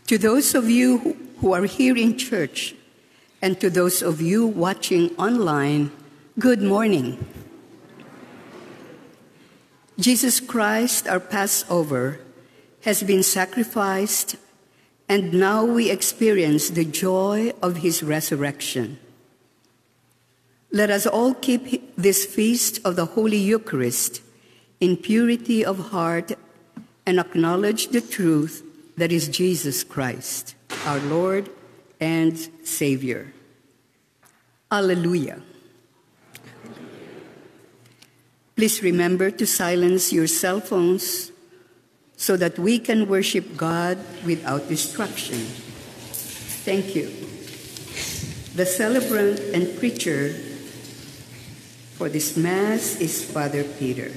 To those of you who are here in church, and to those of you watching online, good morning. Jesus Christ, our Passover, has been sacrificed, and now we experience the joy of his resurrection. Let us all keep this feast of the Holy Eucharist in purity of heart and acknowledge the truth that is Jesus Christ, our Lord and Savior. Alleluia. Please remember to silence your cell phones so that we can worship God without distraction. Thank you. The celebrant and preacher for this Mass is Father Peter.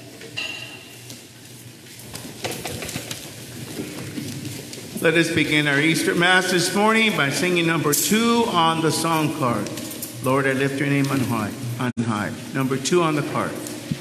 Let us begin our Easter Mass this morning by singing number 2 on the song card. Lord, I lift your name on high. Number 2 on the card.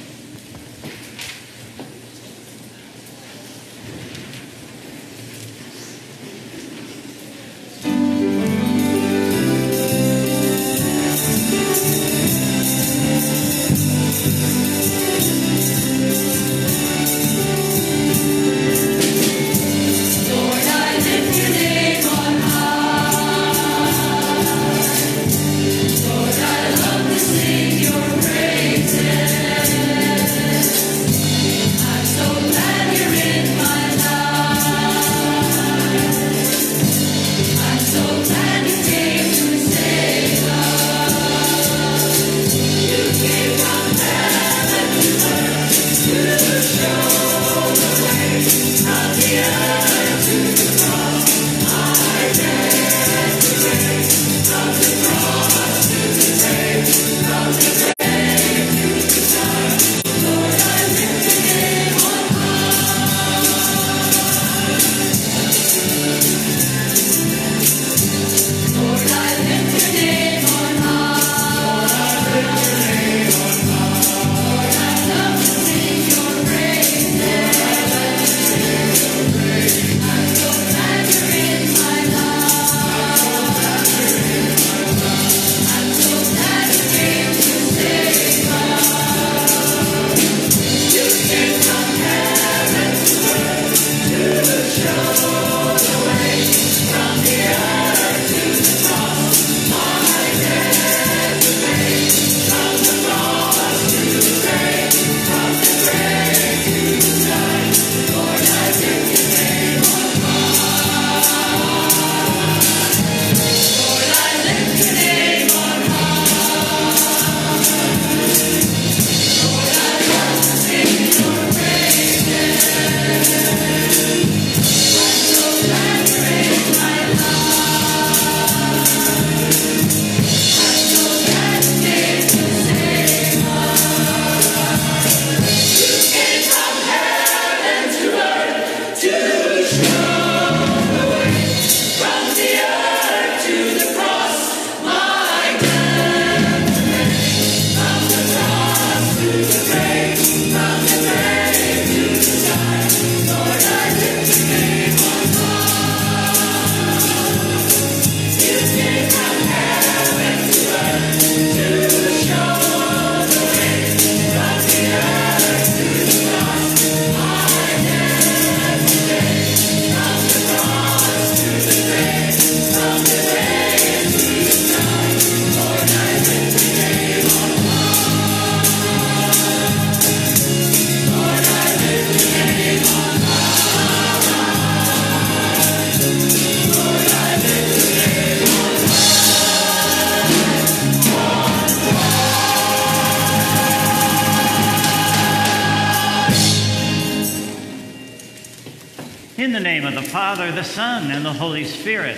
In the name of the Father, the Son, and the Holy Spirit.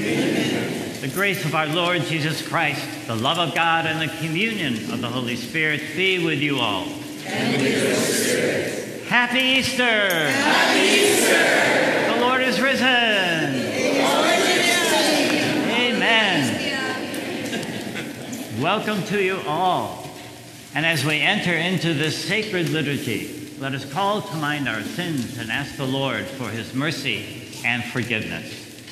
Amen. The grace of our Lord Jesus Christ, the love of God, and the communion of the Holy Spirit be with you all. And with your spirit. Happy Easter! Happy Easter! The Lord is risen! Amen. Welcome to you all. And as we enter into this sacred liturgy, let us call to mind our sins and ask the Lord for his mercy and forgiveness.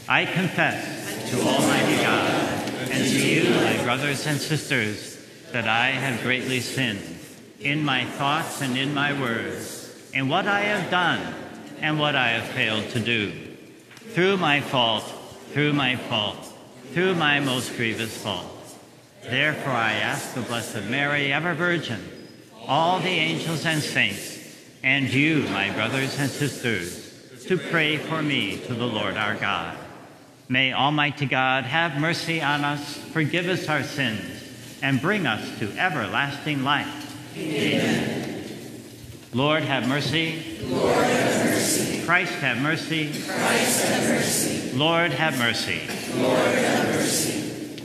I confess to Almighty God and to you, my brothers and sisters, that I have greatly sinned in my thoughts and in my words, in what I have done and what I have failed to do, through my fault, through my most grievous fault. Therefore I ask the Blessed Mary, ever Virgin, all the angels and saints, and you, my brothers and sisters, to pray for me to the Lord our God. May Almighty God have mercy on us, forgive us our sins, and bring us to everlasting life. Amen. Lord, have mercy. Lord, have mercy. Christ, have mercy. Christ, have mercy. Lord, have mercy. Lord, have mercy.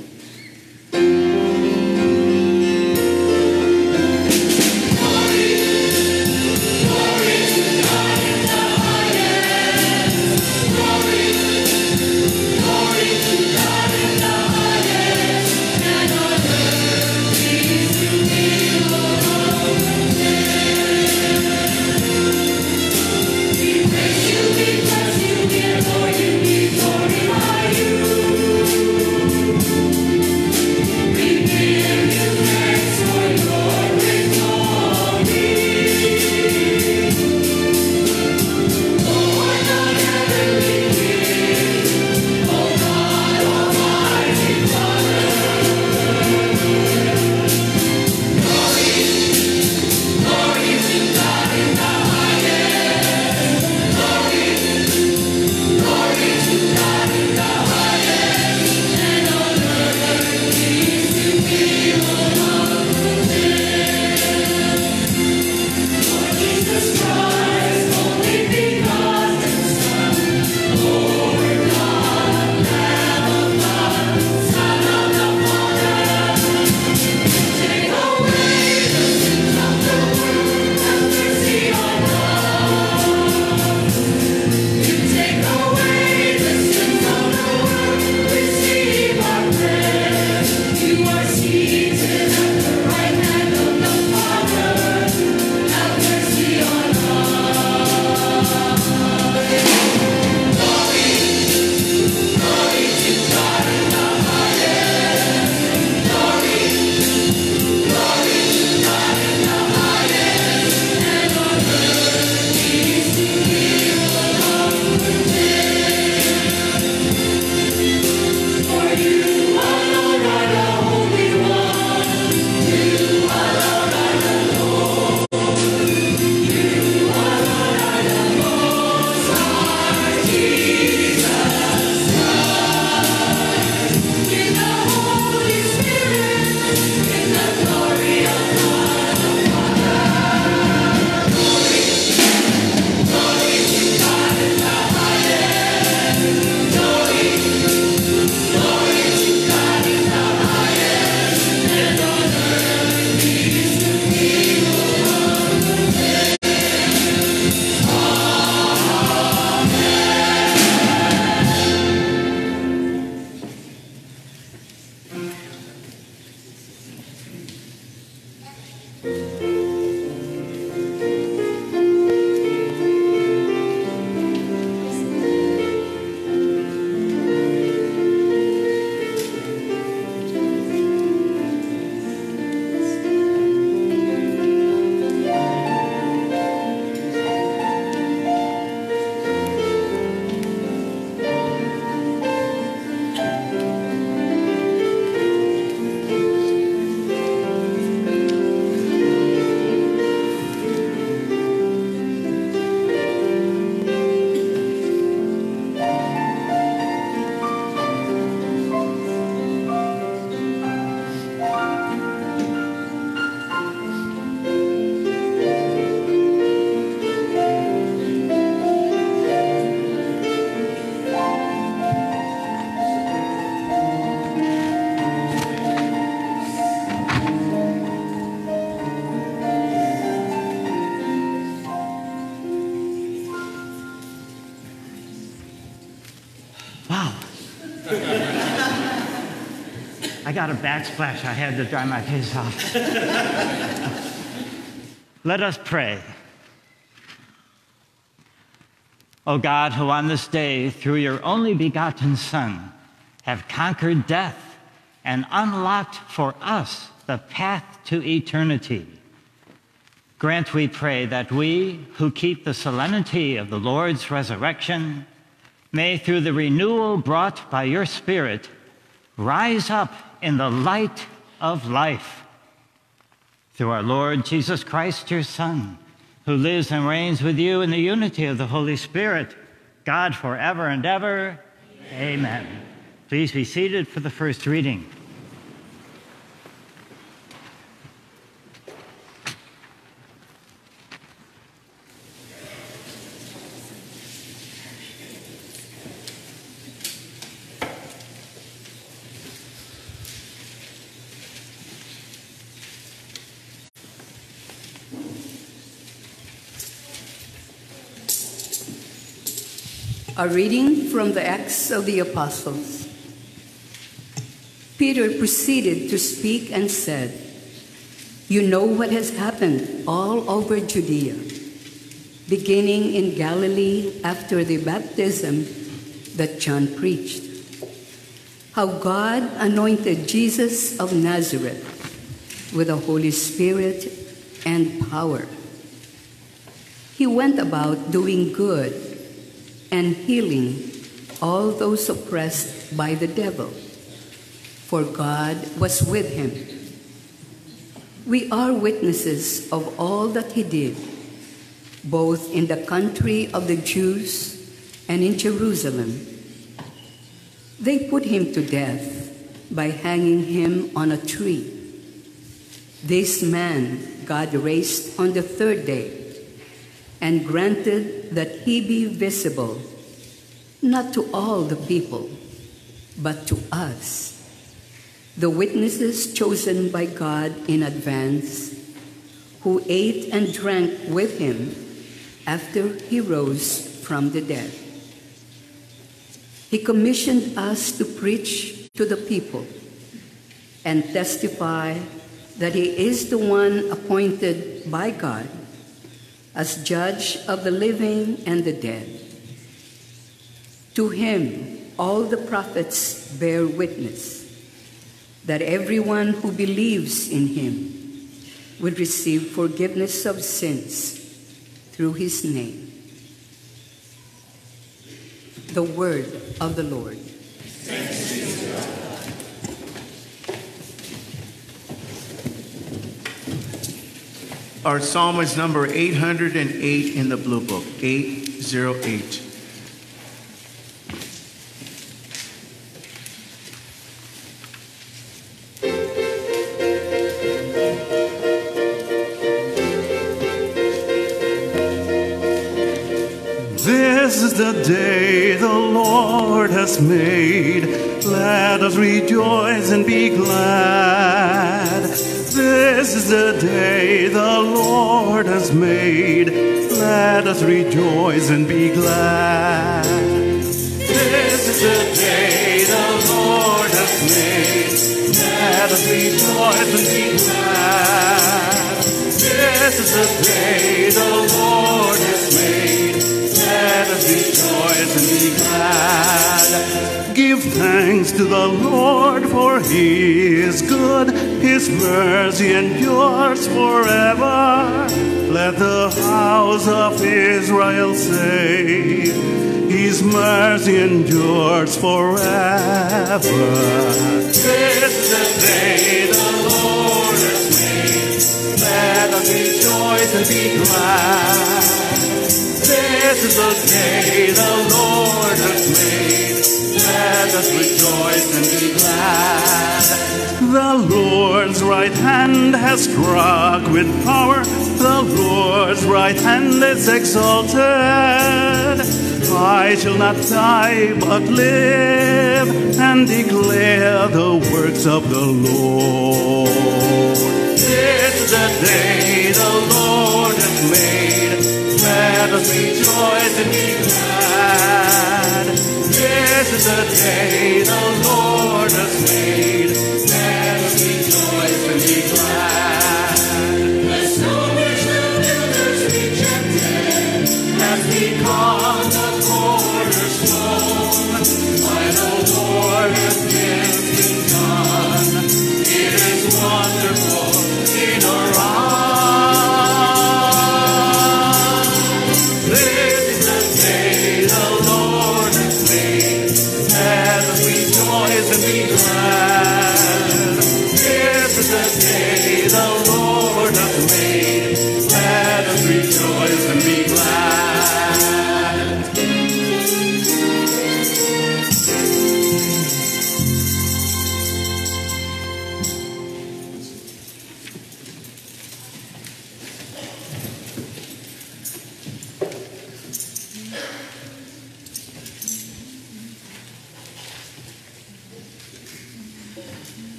I got a backsplash. I had to dry my face off. Let us pray. O God, who on this day, through your only begotten Son, have conquered death and unlocked for us the path to eternity, grant, we pray, that we who keep the solemnity of the Lord's resurrection may, through the renewal brought by your Spirit, rise up in the light of life. Through our Lord Jesus Christ, your Son, who lives and reigns with you in the unity of the Holy Spirit, God forever and ever. Amen. Please be seated for the first reading. A reading from the Acts of the Apostles. Peter proceeded to speak and said, "You know what has happened all over Judea, beginning in Galilee after the baptism that John preached, how God anointed Jesus of Nazareth with the Holy Spirit and power. He went about doing good and healing all those oppressed by the devil, for God was with him. We are witnesses of all that he did, both in the country of the Jews and in Jerusalem. They put him to death by hanging him on a tree. This man God raised on the third day, and granted that he be visible, not to all the people, but to us, the witnesses chosen by God in advance, who ate and drank with him after he rose from the dead. He commissioned us to preach to the people and testify that he is the one appointed by God as judge of the living and the dead. To him all the prophets bear witness that everyone who believes in him will receive forgiveness of sins through his name." The word of the Lord. Thanks be to God. Our psalm is number 808 in the Blue Book, 808. This is the day the Lord has made. Let us rejoice and be glad. This is the day the Lord has made. Let us rejoice and be glad. This is the day the Lord has made. Let us rejoice and be glad. This is the day the Lord has made. Let us rejoice and be glad. Give thanks to the Lord, for he is good. His mercy endures forever. Let the house of Israel say, his mercy endures forever. This is the day the Lord has made. Let us rejoice and be glad. This is the day the Lord has made. Let us rejoice and be glad. The Lord's right hand has struck with power. The Lord's right hand is exalted. I shall not die but live and declare the works of the Lord. This is the day the Lord has made. Let us rejoice and be glad. This is the day the Lord has made. Let us rejoice and be glad. The stone which the builders rejected has become the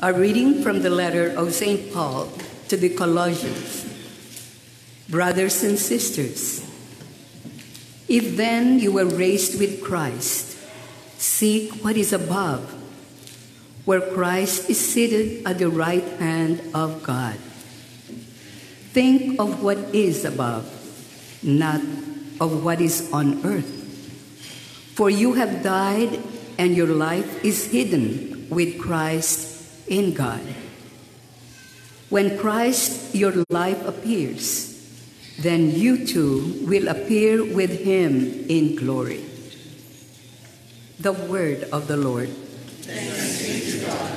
A reading from the letter of St. Paul to the Colossians. Brothers and sisters, if then you were raised with Christ, seek what is above, where Christ is seated at the right hand of God. Think of what is above, not of what is on earth. For you have died, and your life is hidden with Christ in God. When Christ, your life, appears, then you too will appear with him in glory. The word of the Lord. Thanks be to God.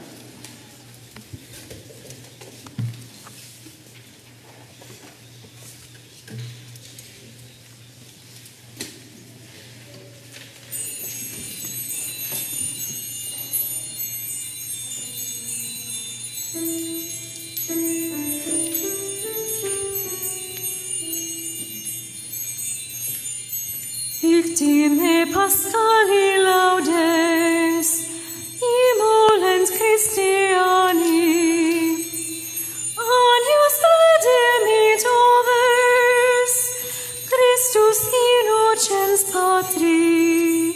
Victime Paschali laudes, emolens Christiani, anius redemit oves, Christus innocens Patri,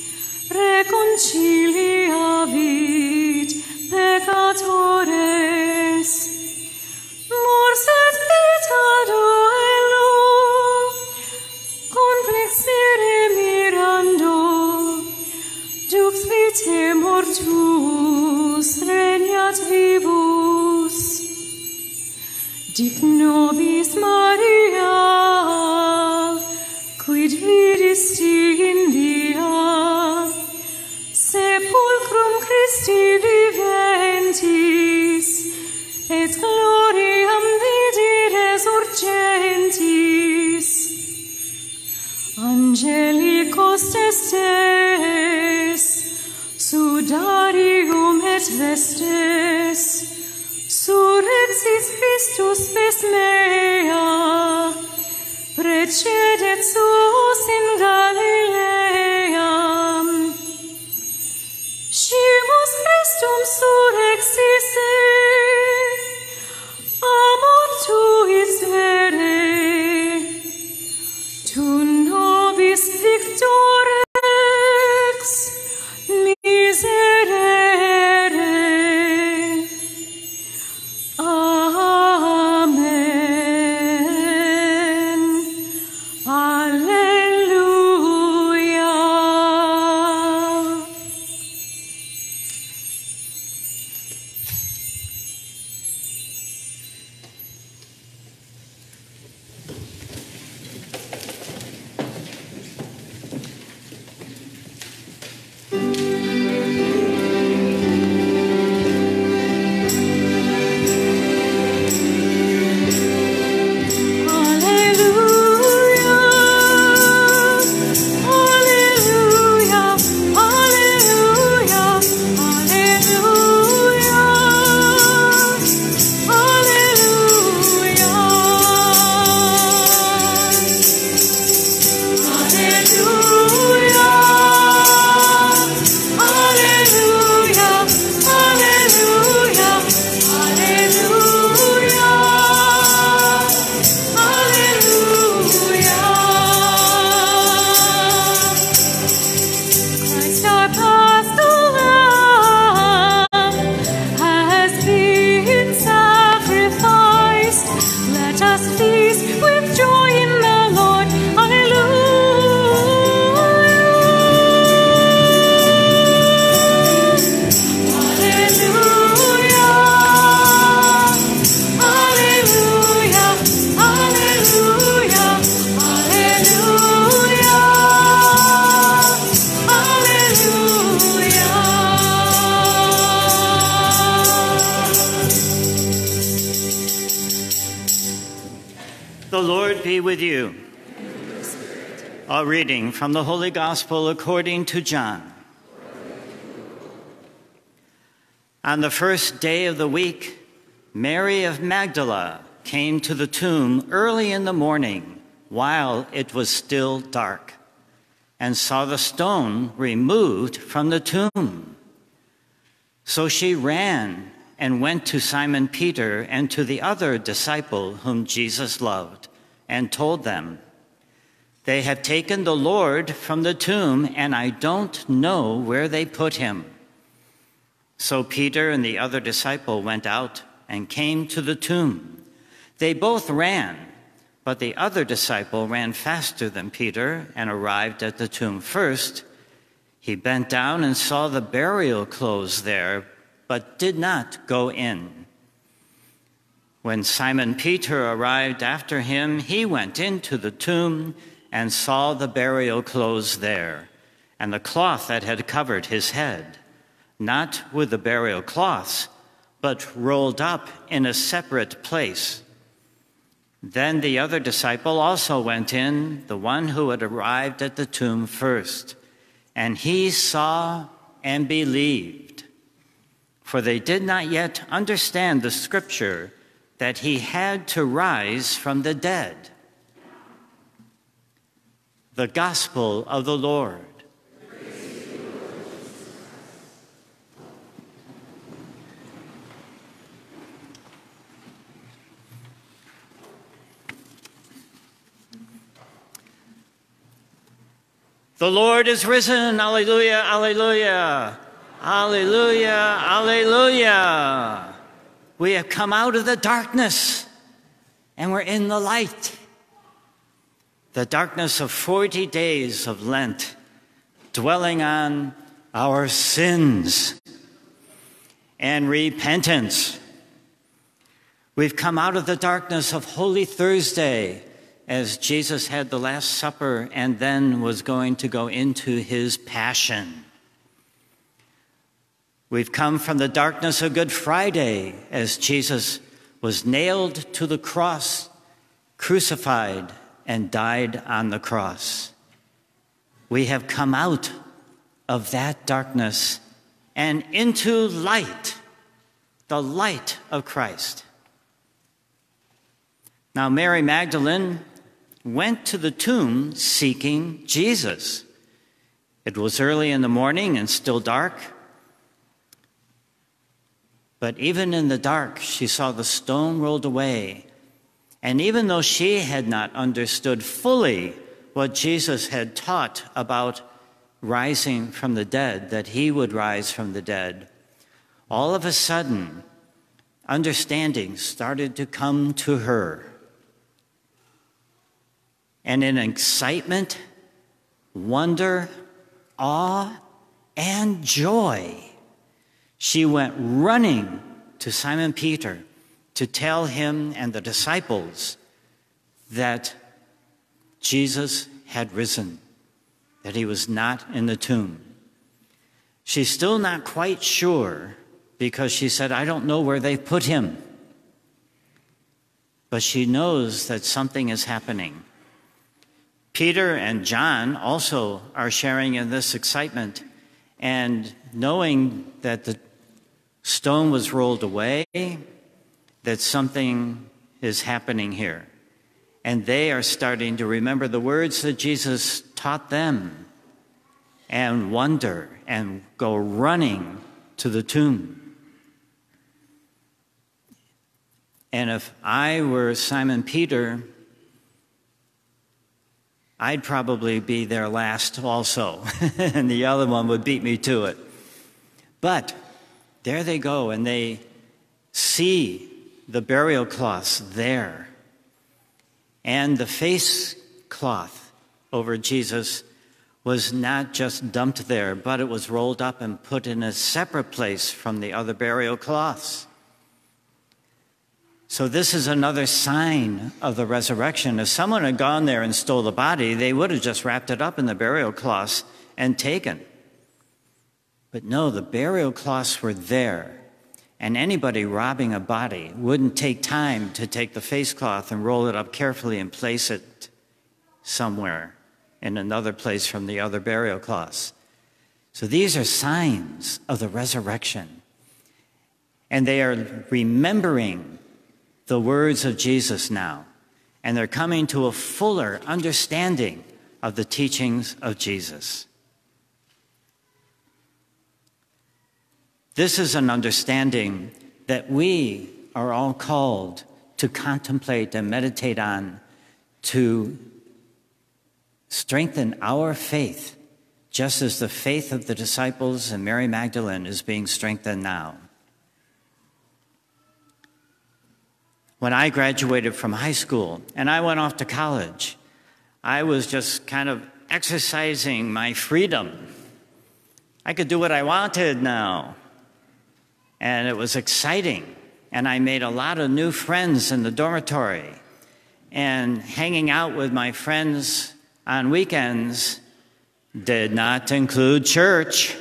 reconciliavit peccatores, mors et vita duello, complexere mirando, dux vitae mortuus regnat vivus. Dic nobis Maria, quid vidisti in via, sepulcrum Christi viventis, et gloriam vidi resurgentis. Angelicos testes, sudarium et vestes, surrexit Christus ves mea, precedet suos in Galileam. Scimus Christum surrexisse, amor tuis vere, tu nobis victorex miserere. Amen. Alleluia. The Lord be with you. A reading from the Holy Gospel according to John. On the first day of the week, Mary of Magdala came to the tomb early in the morning while it was still dark and saw the stone removed from the tomb. So she ran and went to Simon Peter and to the other disciple whom Jesus loved, and told them, "They have taken the Lord from the tomb, and I don't know where they put him." So Peter and the other disciple went out and came to the tomb. They both ran, but the other disciple ran faster than Peter and arrived at the tomb first. He bent down and saw the burial clothes there, but did not go in. When Simon Peter arrived after him, he went into the tomb and saw the burial clothes there, and the cloth that had covered his head, not with the burial cloths, but rolled up in a separate place. Then the other disciple also went in, the one who had arrived at the tomb first, and he saw and believed, for they did not yet understand the scripture that he had to rise from the dead. The Gospel of the Lord. The Lord is risen. Alleluia, alleluia, alleluia, alleluia. We have come out of the darkness and we're in the light. The darkness of 40 days of Lent, dwelling on our sins and repentance. We've come out of the darkness of Holy Thursday, as Jesus had the Last Supper and then was going to go into his passion. We've come from the darkness of Good Friday, as Jesus was nailed to the cross, crucified, and died on the cross. We have come out of that darkness and into light, the light of Christ. Now, Mary Magdalene went to the tomb seeking Jesus. It was early in the morning and still dark. But even in the dark, she saw the stone rolled away. And even though she had not understood fully what Jesus had taught about rising from the dead, that he would rise from the dead, all of a sudden, understanding started to come to her. And in excitement, wonder, awe, and joy, she went running to Simon Peter to tell him and the disciples that Jesus had risen, that he was not in the tomb. She's still not quite sure because she said, "I don't know where they put him." But she knows that something is happening. Peter and John also are sharing in this excitement, and knowing that the stone was rolled away, that something is happening here. And they are starting to remember the words that Jesus taught them and wonder and go running to the tomb. And if I were Simon Peter, I'd probably be there last also, and the other one would beat me to it. But there they go, and they see the burial cloths there. And the face cloth over Jesus was not just dumped there, but it was rolled up and put in a separate place from the other burial cloths. So this is another sign of the resurrection. If someone had gone there and stole the body, they would have just wrapped it up in the burial cloths and taken. But no, the burial cloths were there. And anybody robbing a body wouldn't take time to take the face cloth and roll it up carefully and place it somewhere in another place from the other burial cloths. So these are signs of the resurrection. And they are remembering the words of Jesus now. And they're coming to a fuller understanding of the teachings of Jesus. This is an understanding that we are all called to contemplate and meditate on, to strengthen our faith, just as the faith of the disciples and Mary Magdalene is being strengthened now. When I graduated from high school and I went off to college, I was just kind of exercising my freedom. I could do what I wanted now. And it was exciting. And I made a lot of new friends in the dormitory. And hanging out with my friends on weekends did not include church.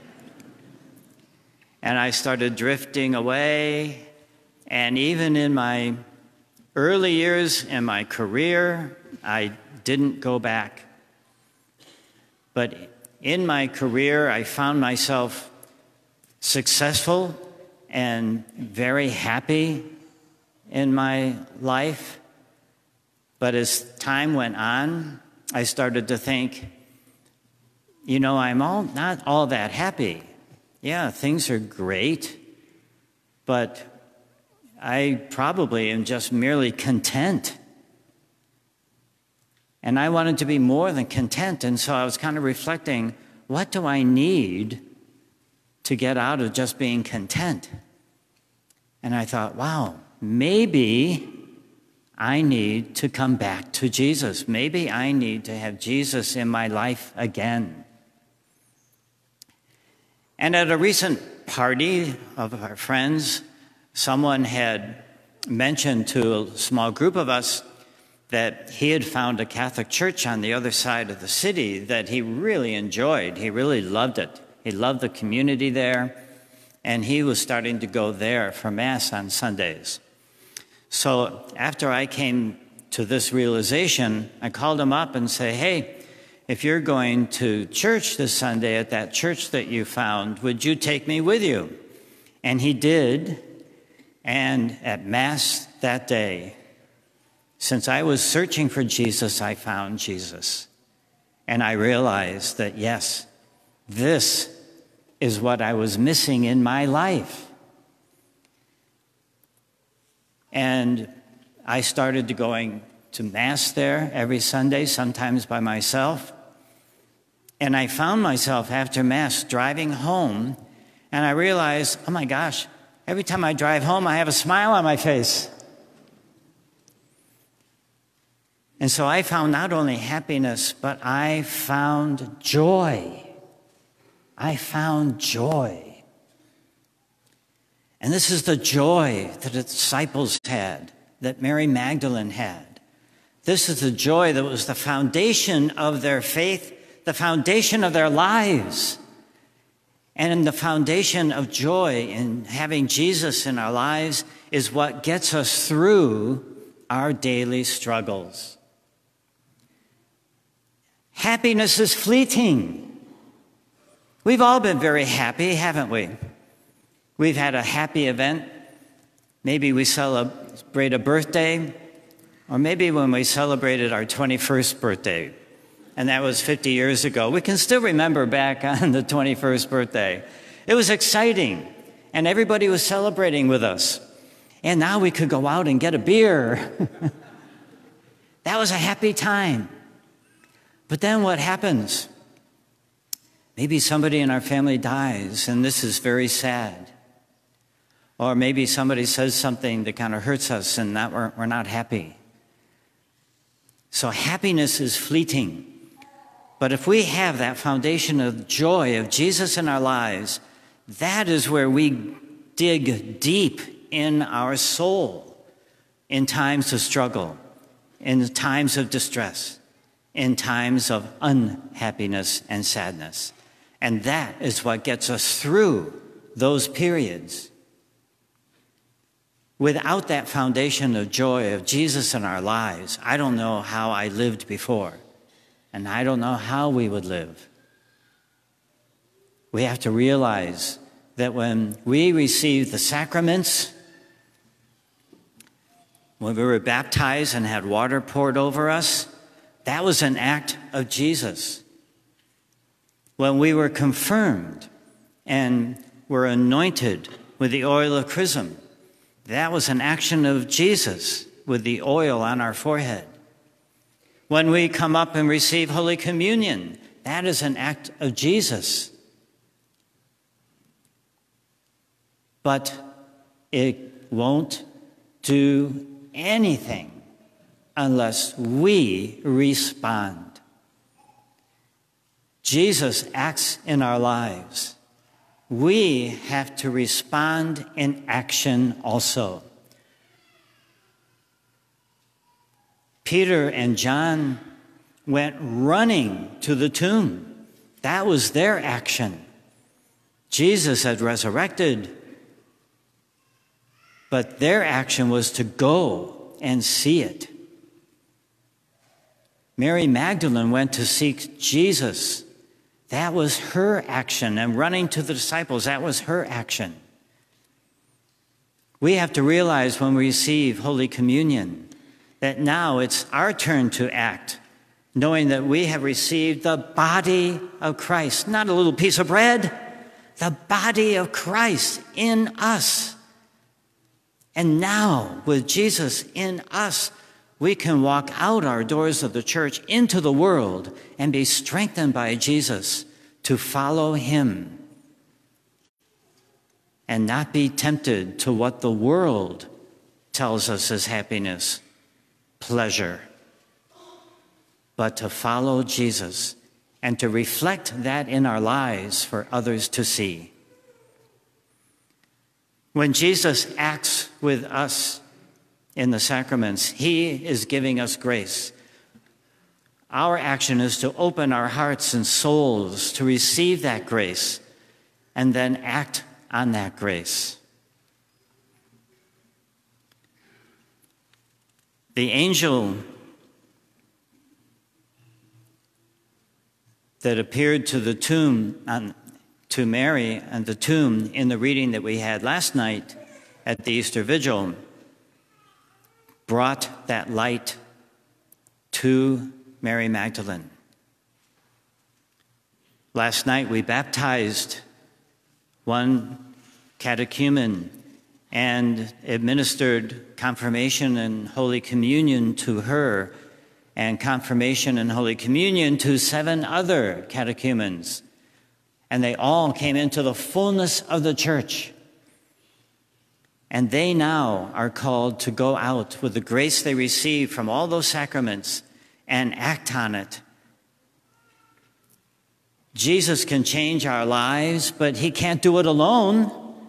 And I started drifting away. And even in my early years in my career, I didn't go back. But in my career, I found myself successful and very happy in my life. But as time went on, I started to think, you know, I'm not all that happy. Yeah, things are great, but I probably am just merely content. And I wanted to be more than content, and so I was kind of reflecting, what do I need to get out of just being content? And I thought, wow, maybe I need to come back to Jesus. Maybe I need to have Jesus in my life again. And at a recent party of our friends, someone had mentioned to a small group of us that he had found a Catholic church on the other side of the city that he really enjoyed. He really loved it. He loved the community there, and he was starting to go there for Mass on Sundays. So after I came to this realization, I called him up and said, hey, if you're going to church this Sunday at that church that you found, would you take me with you? And he did. And at Mass that day, since I was searching for Jesus, I found Jesus. And I realized that, yes, this is what I was missing in my life. And I started going to Mass there every Sunday, sometimes by myself. And I found myself after Mass driving home, and I realized, oh my gosh, every time I drive home, I have a smile on my face. And so I found not only happiness, but I found joy. I found joy. And this is the joy that the disciples had, that Mary Magdalene had. This is the joy that was the foundation of their faith, the foundation of their lives. And the foundation of joy in having Jesus in our lives is what gets us through our daily struggles. Happiness is fleeting. We've all been very happy, haven't we? We've had a happy event. Maybe we celebrate a birthday, or maybe when we celebrated our 21st birthday, and that was 50 years ago. We can still remember back on the 21st birthday. It was exciting, and everybody was celebrating with us. And now we could go out and get a beer. That was a happy time. But then what happens? Maybe somebody in our family dies, and this is very sad. Or maybe somebody says something that kind of hurts us, and that we're not happy. So happiness is fleeting. But if we have that foundation of joy of Jesus in our lives, that is where we dig deep in our soul in times of struggle, in times of distress, in times of unhappiness and sadness. And that is what gets us through those periods. Without that foundation of joy of Jesus in our lives, I don't know how I lived before. And I don't know how we would live. We have to realize that when we receive the sacraments, when we were baptized and had water poured over us, that was an act of Jesus. When we were confirmed and were anointed with the oil of chrism. That was an action of Jesus with the oil on our forehead. When we come up and receive Holy Communion, that is an act of Jesus. But it won't do anything unless we respond. Jesus acts in our lives. We have to respond in action also. Peter and John went running to the tomb. That was their action. Jesus had resurrected, but their action was to go and see it. Mary Magdalene went to seek Jesus. That was her action. And running to the disciples, that was her action. We have to realize when we receive Holy Communion that now it's our turn to act, knowing that we have received the body of Christ, not a little piece of bread, the body of Christ in us. And now, with Jesus in us, we can walk out our doors of the church into the world and be strengthened by Jesus to follow him and not be tempted to what the world tells us is happiness, pleasure, but to follow Jesus and to reflect that in our lives for others to see. When Jesus acts with us in the sacraments, he is giving us grace. Our action is to open our hearts and souls to receive that grace and then act on that grace. The angel that appeared to the tomb, to Mary and the tomb in the reading that we had last night at the Easter Vigil, brought that light to Mary Magdalene. Last night we baptized one catechumen and administered confirmation and Holy Communion to her, and confirmation and Holy Communion to 7 other catechumens. And they all came into the fullness of the church. And they now are called to go out with the grace they received from all those sacraments and act on it. Jesus can change our lives, but he can't do it alone.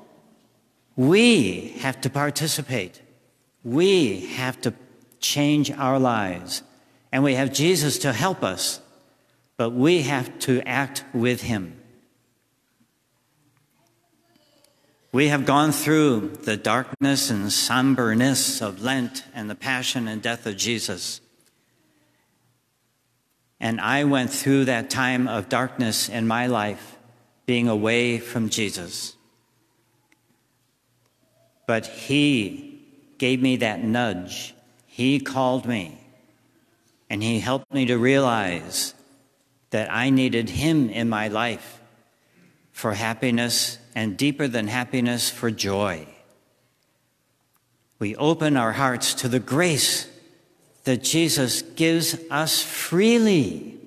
We have to participate. We have to change our lives. And we have Jesus to help us, but we have to act with him. We have gone through the darkness and somberness of Lent and the passion and death of Jesus. And I went through that time of darkness in my life, being away from Jesus. But he gave me that nudge. He called me, and he helped me to realize that I needed him in my life for happiness, and deeper than happiness, for joy. We open our hearts to the grace that Jesus gives us freely.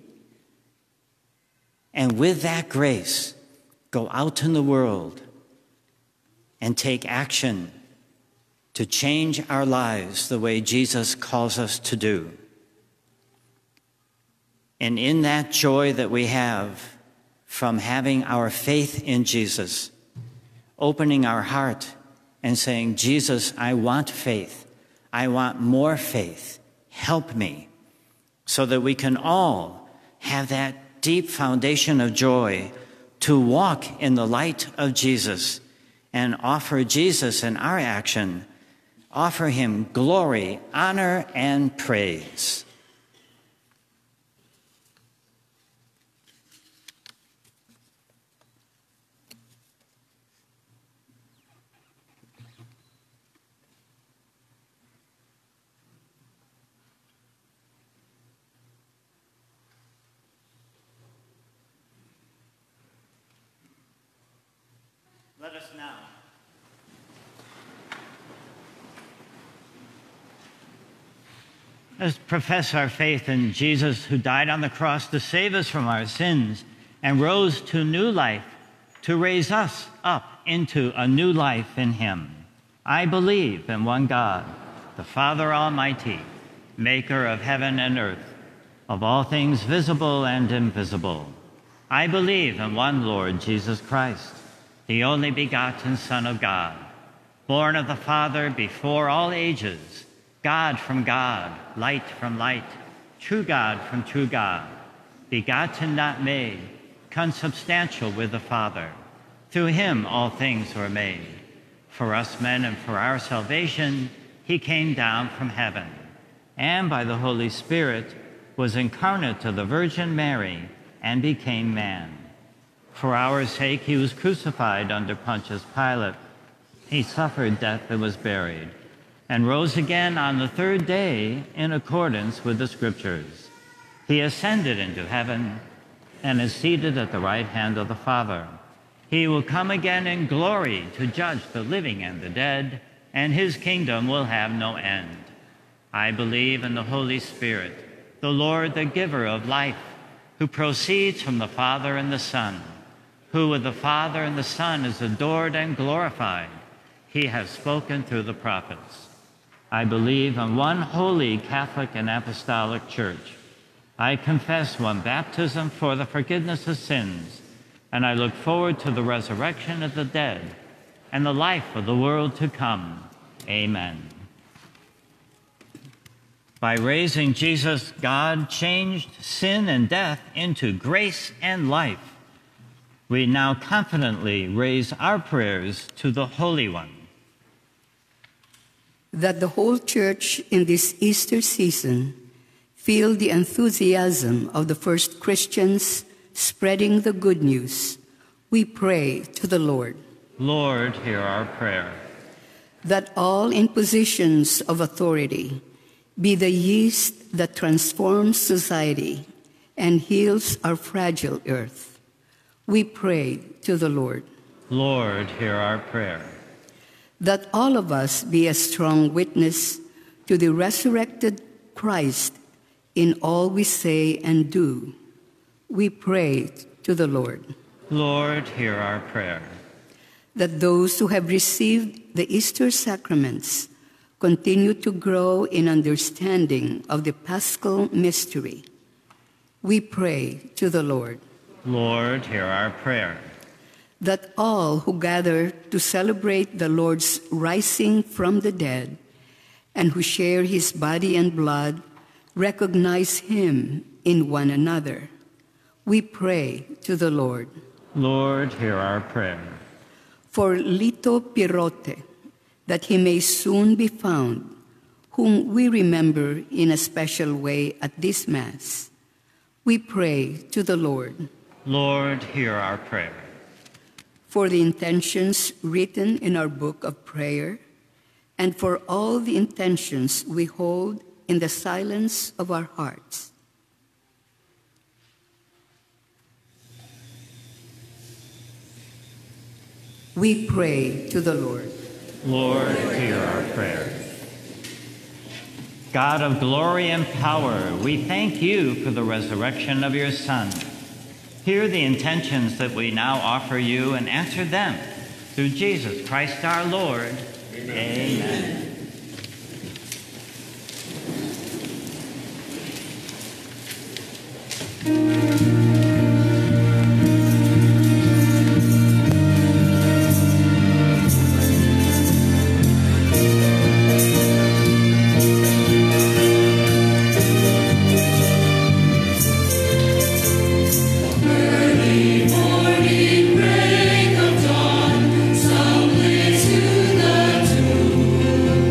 And with that grace, go out in the world and take action to change our lives the way Jesus calls us to do. And in that joy that we have from having our faith in Jesus, opening our heart and saying, Jesus, I want faith. I want more faith. Help me, so that we can all have that deep foundation of joy to walk in the light of Jesus and offer Jesus in our action, offer him glory, honor, and praise. Let us now profess our faith in Jesus, who died on the cross to save us from our sins and rose to new life to raise us up into a new life in him. I believe in one God, the Father Almighty, maker of heaven and earth, of all things visible and invisible. I believe in one Lord Jesus Christ, the only begotten Son of God, born of the Father before all ages, God from God, light from light, true God from true God, begotten, not made, consubstantial with the Father. Through him all things were made. For us men and for our salvation, he came down from heaven, and by the Holy Spirit was incarnate of the Virgin Mary and became man. For our sake he was crucified under Pontius Pilate. He suffered death and was buried, and rose again on the third day in accordance with the Scriptures. He ascended into heaven and is seated at the right hand of the Father. He will come again in glory to judge the living and the dead, and his kingdom will have no end. I believe in the Holy Spirit, the Lord, the giver of life, who proceeds from the Father and the Son, who with the Father and the Son is adored and glorified. He has spoken through the prophets. I believe in one holy Catholic and Apostolic Church. I confess one baptism for the forgiveness of sins, and I look forward to the resurrection of the dead and the life of the world to come. Amen. By raising Jesus, God changed sin and death into grace and life. We now confidently raise our prayers to the Holy One. That the whole church in this Easter season feel the enthusiasm of the first Christians spreading the good news, we pray to the Lord. Lord, hear our prayer. That all in positions of authority be the yeast that transforms society and heals our fragile earth, we pray to the Lord. Lord, hear our prayer. That all of us be a strong witness to the resurrected Christ in all we say and do, we pray to the Lord. Lord, hear our prayer. That those who have received the Easter sacraments continue to grow in understanding of the Paschal mystery, we pray to the Lord. Lord, hear our prayer. That all who gather to celebrate the Lord's rising from the dead and who share his body and blood recognize him in one another, we pray to the Lord. Lord, hear our prayer. For Lito Pirote, that he may soon be found, whom we remember in a special way at this Mass, we pray to the Lord. Lord, hear our prayer. For the intentions written in our book of prayer, and for all the intentions we hold in the silence of our hearts. We pray to the Lord. Lord, hear our prayer. God of glory and power, we thank you for the resurrection of your Son. Hear the intentions that we now offer you and answer them through Jesus Christ our Lord. Amen. Morning, break of dawn, sound leads to the tomb.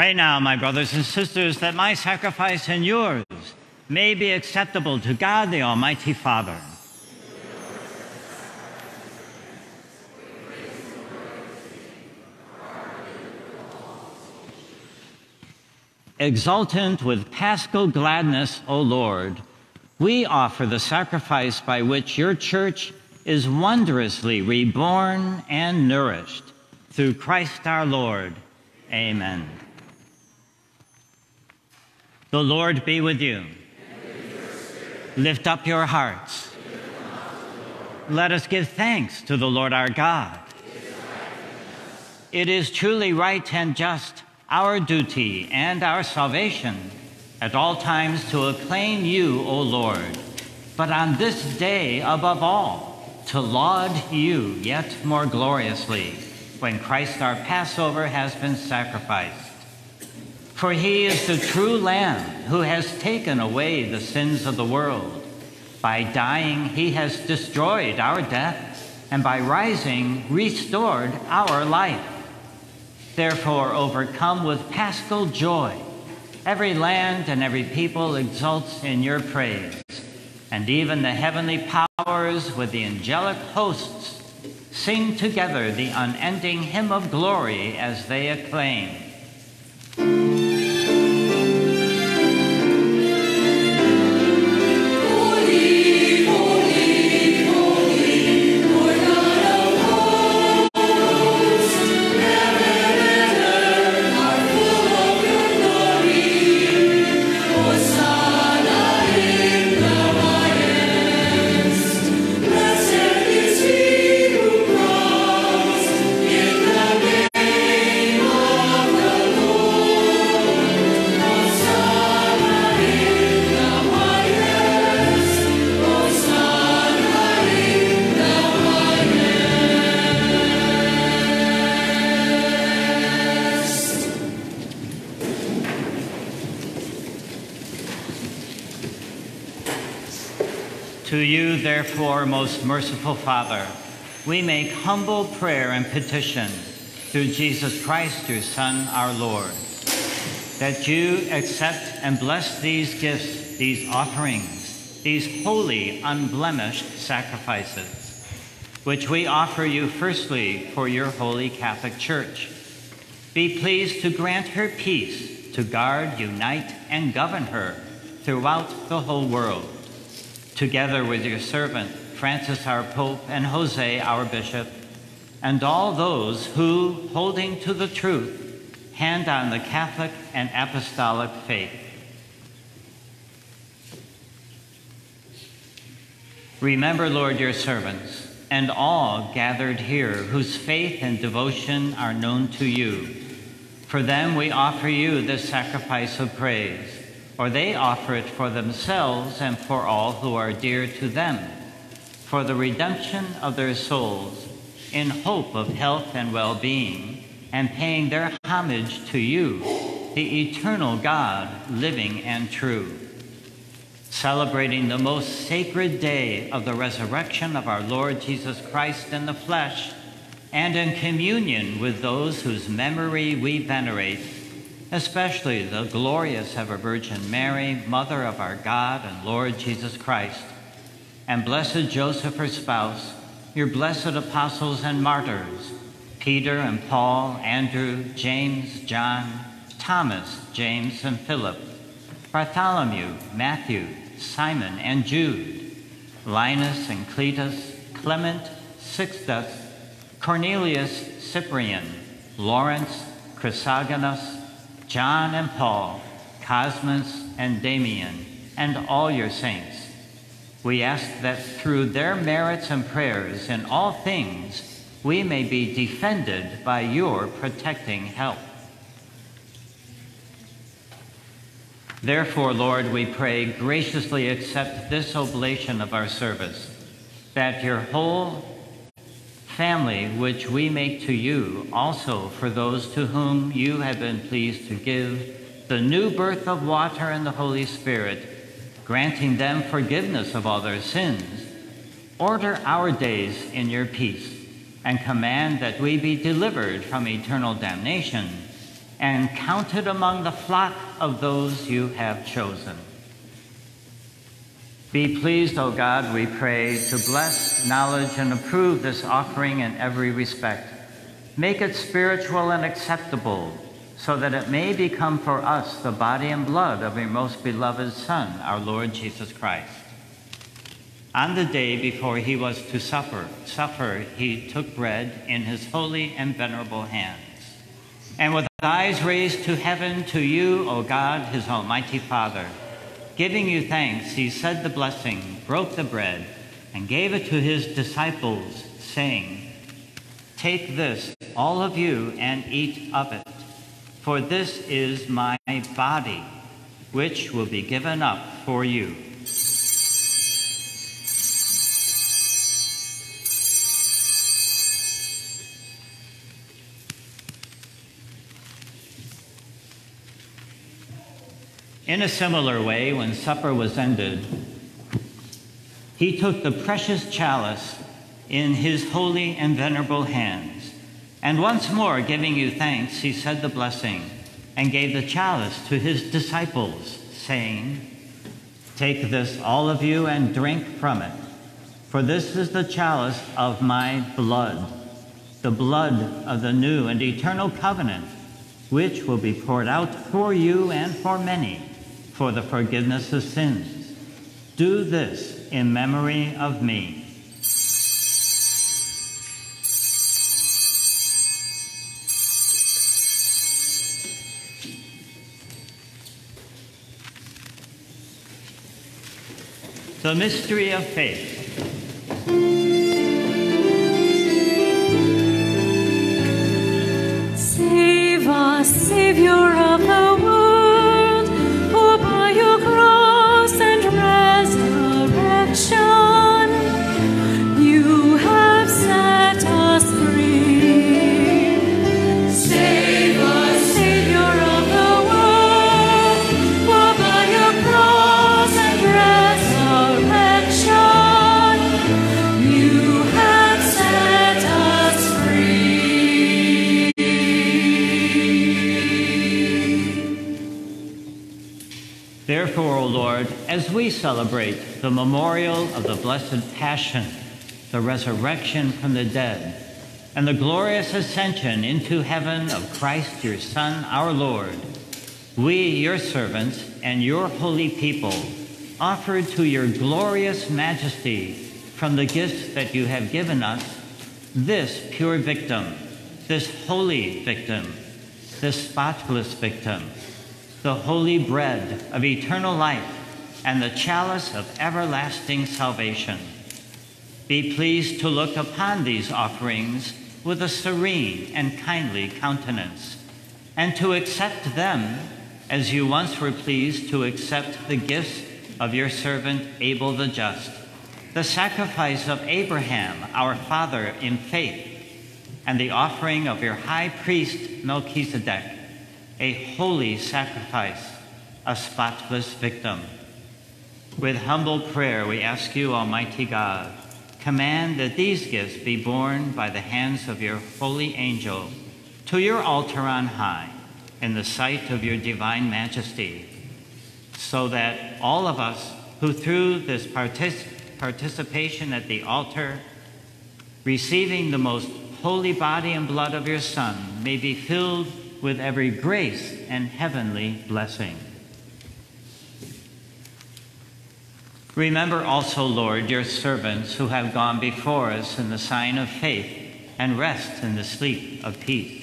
Pray now, my brothers and sisters, that my sacrifice and yours may be acceptable to God the Almighty Father. Exultant with paschal gladness, O Lord, we offer the sacrifice by which your church is wondrously reborn and nourished. Through Christ our Lord. Amen. The Lord be with you. Lift up your hearts. Let us give thanks to the Lord our God. It is truly right and just, our duty and our salvation, at all times to acclaim you, O Lord, but on this day above all, to laud you yet more gloriously, when Christ our Passover has been sacrificed. For he is the true Lamb who has taken away the sins of the world. By dying, he has destroyed our death, and by rising, restored our life. Therefore, overcome with paschal joy, every land and every people exults in your praise, and even the heavenly powers with the angelic hosts sing together the unending hymn of glory as they acclaim. To you, therefore, most merciful Father, we make humble prayer and petition through Jesus Christ, your Son, our Lord, that you accept and bless these gifts, these offerings, these holy, unblemished sacrifices, which we offer you firstly for your holy Catholic Church. Be pleased to grant her peace, to guard, unite, and govern her throughout the whole world. Together with your servant, Francis our Pope, and Jose our Bishop, and all those who, holding to the truth, hand on the Catholic and Apostolic faith. Remember, Lord, your servants, and all gathered here whose faith and devotion are known to you. For them we offer you this sacrifice of praise, or they offer it for themselves and for all who are dear to them, for the redemption of their souls, in hope of health and well-being, and paying their homage to you, the eternal God, living and true. Celebrating the most sacred day of the resurrection of our Lord Jesus Christ in the flesh, and in communion with those whose memory we venerate, especially the glorious ever Virgin Mary, Mother of our God and Lord Jesus Christ, and blessed Joseph, her spouse, your blessed apostles and martyrs, Peter and Paul, Andrew, James, John, Thomas, James, and Philip, Bartholomew, Matthew, Simon, and Jude, Linus and Cletus, Clement, Sixtus, Cornelius, Cyprian, Lawrence, Chrysogonus, John and Paul, Cosmas and Damian, and all your saints. We ask that through their merits and prayers in all things, we may be defended by your protecting help. Therefore, Lord, we pray, graciously accept this oblation of our service, that your whole family, which we make to you, also for those to whom you have been pleased to give the new birth of water and the Holy Spirit, granting them forgiveness of all their sins, order our days in your peace, and command that we be delivered from eternal damnation and counted among the flock of those you have chosen. Be pleased, O God, we pray, to bless, knowledge, and approve this offering in every respect. Make it spiritual and acceptable, so that it may become for us the body and blood of your most beloved Son, our Lord Jesus Christ. On the day before he was to suffer, he took bread in his holy and venerable hands. And with eyes raised to heaven, to you, O God, his almighty Father, giving you thanks, he said the blessing, broke the bread, and gave it to his disciples, saying, "Take this, all of you, and eat of it, for this is my body, which will be given up for you." In a similar way, when supper was ended, he took the precious chalice in his holy and venerable hands, and once more giving you thanks, he said the blessing and gave the chalice to his disciples, saying, "Take this, all of you, and drink from it, for this is the chalice of my blood, the blood of the new and eternal covenant, which will be poured out for you and for many, for the forgiveness of sins. Do this in memory of me." The mystery of faith. Save us, Savior of the world, who by your cross and resurrection you have set us free. Save us, Savior of the world, who by your cross and resurrection you have set us free. Therefore, O Lord, as we celebrate the memorial of the Blessed Passion, the resurrection from the dead, and the glorious ascension into heaven of Christ your Son, our Lord, we, your servants and your holy people, offered to your glorious majesty from the gifts that you have given us, this pure victim, this holy victim, this spotless victim, the holy bread of eternal life, and the chalice of everlasting salvation. Be pleased to look upon these offerings with a serene and kindly countenance, and to accept them as you once were pleased to accept the gifts of your servant Abel the just, the sacrifice of Abraham, our father in faith, and the offering of your high priest Melchizedek, a holy sacrifice, a spotless victim. With humble prayer, we ask you, Almighty God, command that these gifts be borne by the hands of your holy angel to your altar on high, in the sight of your divine majesty, so that all of us who through this participation at the altar, receiving the most holy body and blood of your Son, may be filled with every grace and heavenly blessing. Remember also, Lord, your servants who have gone before us in the sign of faith and rest in the sleep of peace.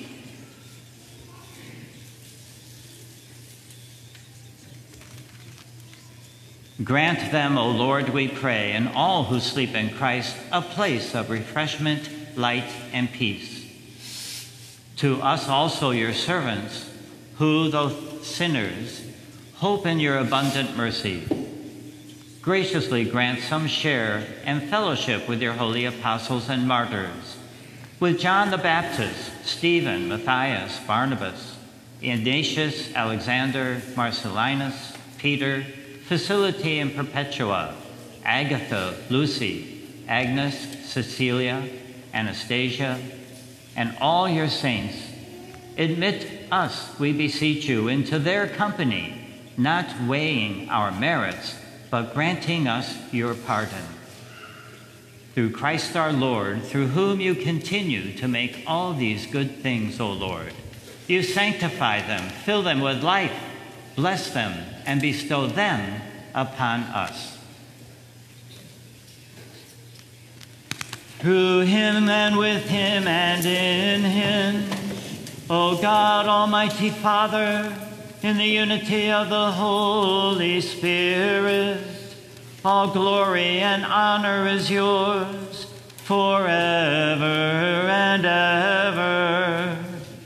Grant them, O Lord, we pray, and all who sleep in Christ, a place of refreshment, light, and peace. To us also, your servants, who, though sinners, hope in your abundant mercy, graciously grant some share and fellowship with your holy apostles and martyrs, with John the Baptist, Stephen, Matthias, Barnabas, Ignatius, Alexander, Marcellinus, Peter, Facility and Perpetua, Agatha, Lucy, Agnes, Cecilia, Anastasia, and all your saints, Admit us, we beseech you, into their company, not weighing our merits, but granting us your pardon. Through Christ our Lord, through whom you continue to make all these good things, O Lord, you sanctify them, fill them with life, bless them, and bestow them upon us. Through him and with him and in him, O God, Almighty Father, in the unity of the Holy Spirit, all glory and honor is yours forever and ever.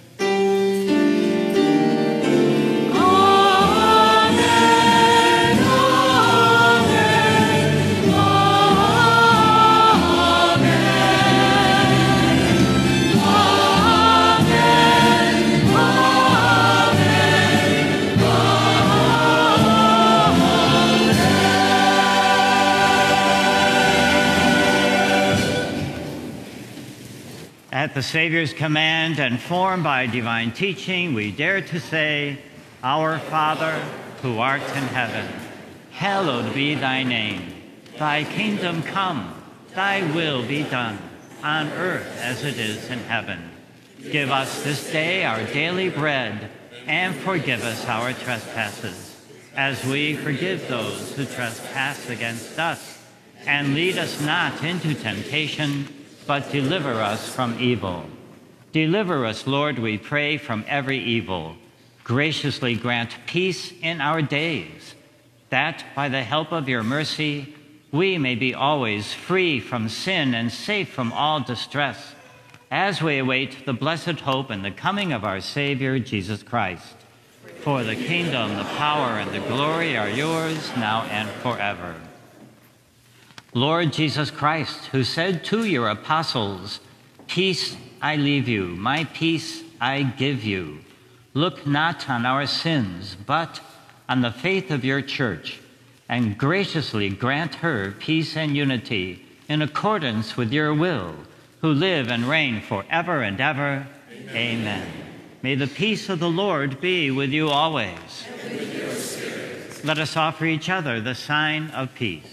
At the Savior's command and formed by divine teaching, we dare to say, Our Father, who art in heaven, hallowed be thy name. Thy kingdom come, thy will be done, on earth as it is in heaven. Give us this day our daily bread, and forgive us our trespasses, as we forgive those who trespass against us. And lead us not into temptation, but deliver us from evil. Deliver us, Lord, we pray, from every evil. Graciously grant peace in our days, that by the help of your mercy, we may be always free from sin and safe from all distress, as we await the blessed hope and the coming of our Savior, Jesus Christ. For the kingdom, the power, and the glory are yours, now and forever. Lord Jesus Christ, who said to your apostles, Peace I leave you, my peace I give you. Look not on our sins, but on the faith of your church, and graciously grant her peace and unity in accordance with your will, who live and reign forever and ever. Amen. May the peace of the Lord be with you always. And with your spirit. Let us offer each other the sign of peace.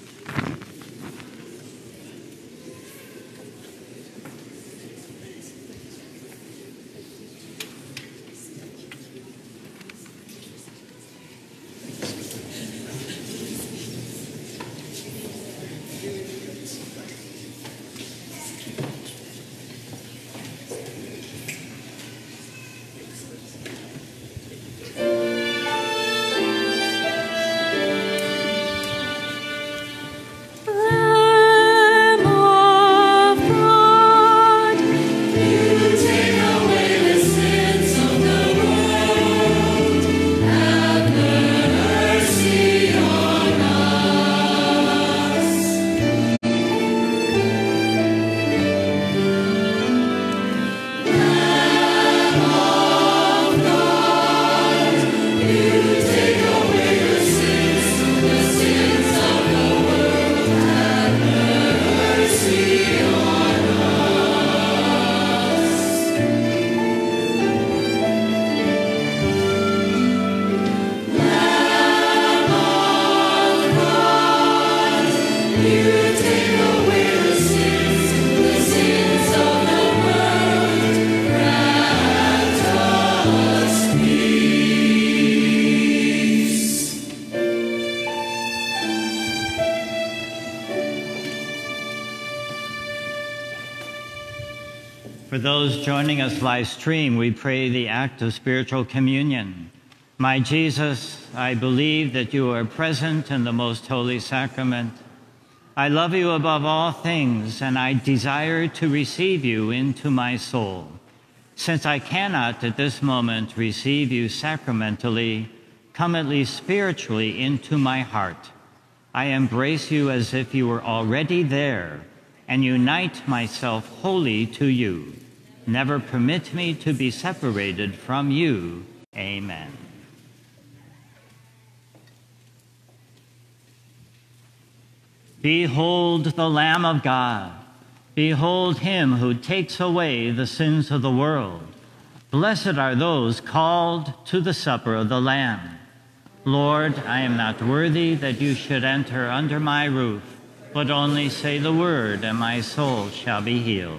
For those joining us live stream, we pray the act of spiritual communion. My Jesus, I believe that you are present in the most holy sacrament. I love you above all things, and I desire to receive you into my soul. Since I cannot at this moment receive you sacramentally, come at least spiritually into my heart. I embrace you as if you were already there, and unite myself wholly to you. Never permit me to be separated from you. Amen. Behold the Lamb of God. Behold him who takes away the sins of the world. Blessed are those called to the supper of the Lamb. Lord, I am not worthy that you should enter under my roof, but only say the word, and my soul shall be healed.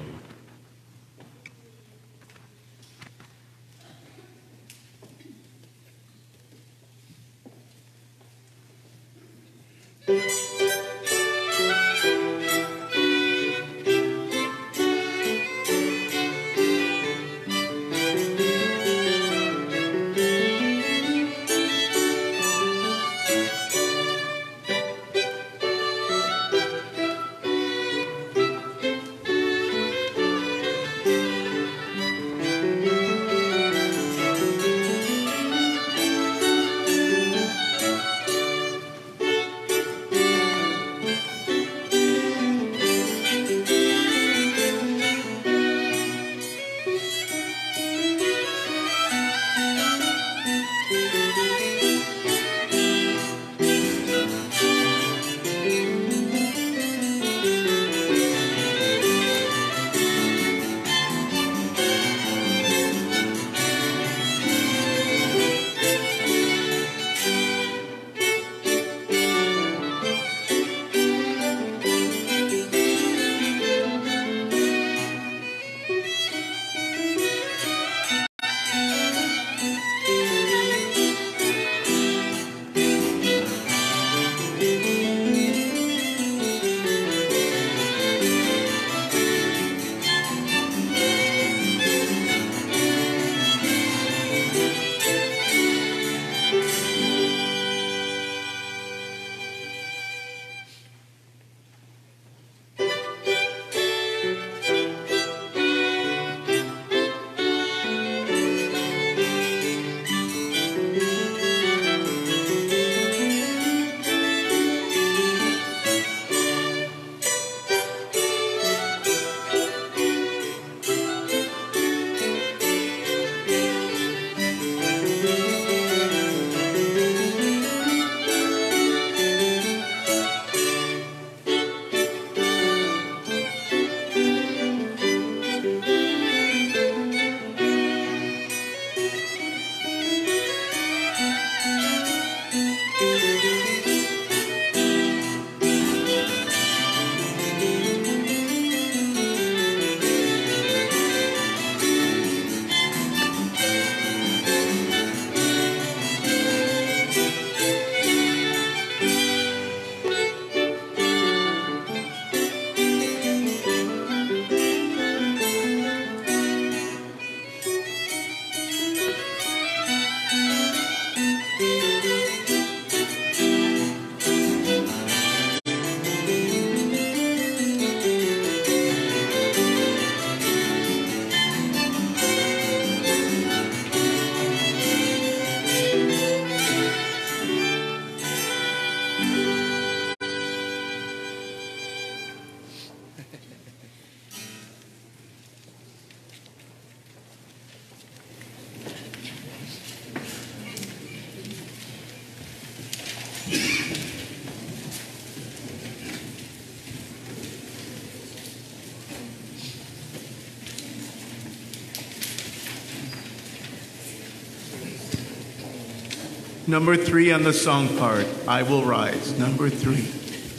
Number 3 on the song card, I Will Rise. Number 3.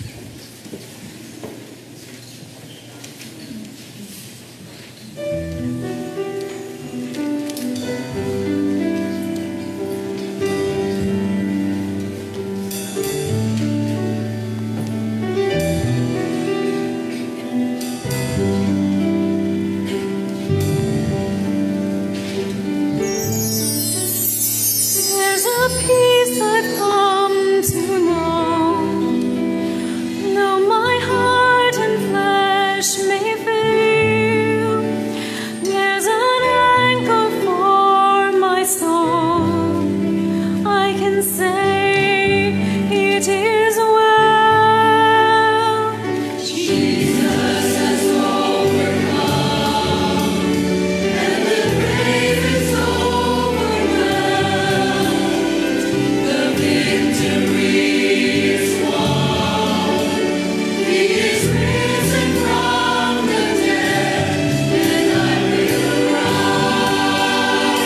Peace I've come to know. Though my heart and flesh may fail, there's an anchor for my soul. I can say it is well. Jesus has overcome, and the grave is overwhelmed. The victory is won. He is risen from the dead, and I will rise.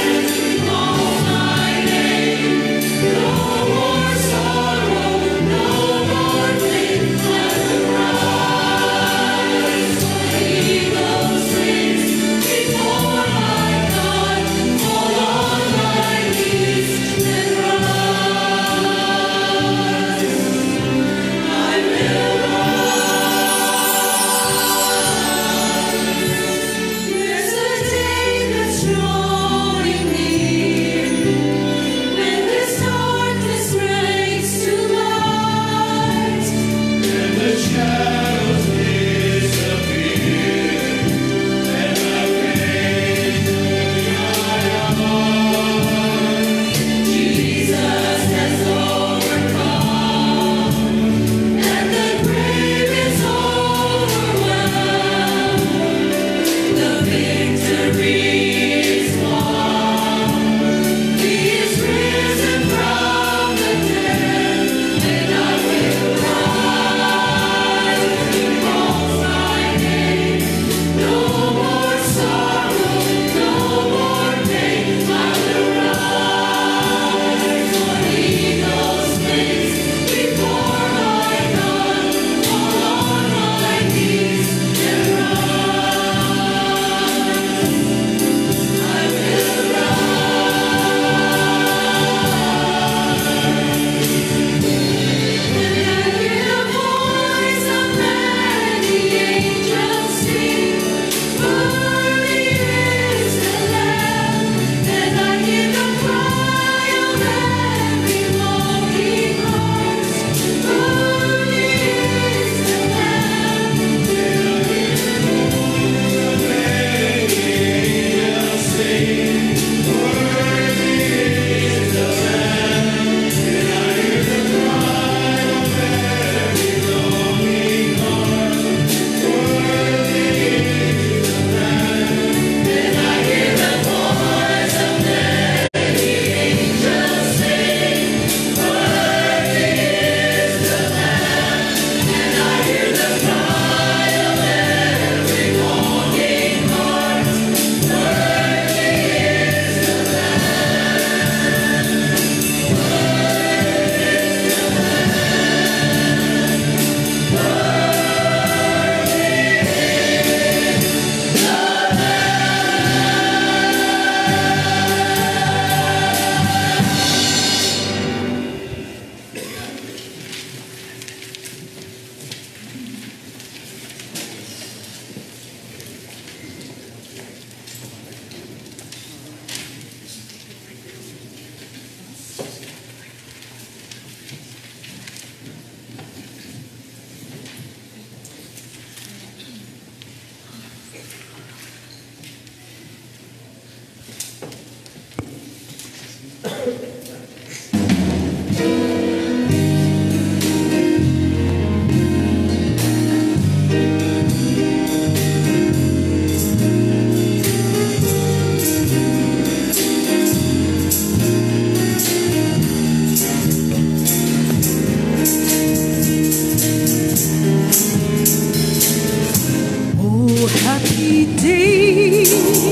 day.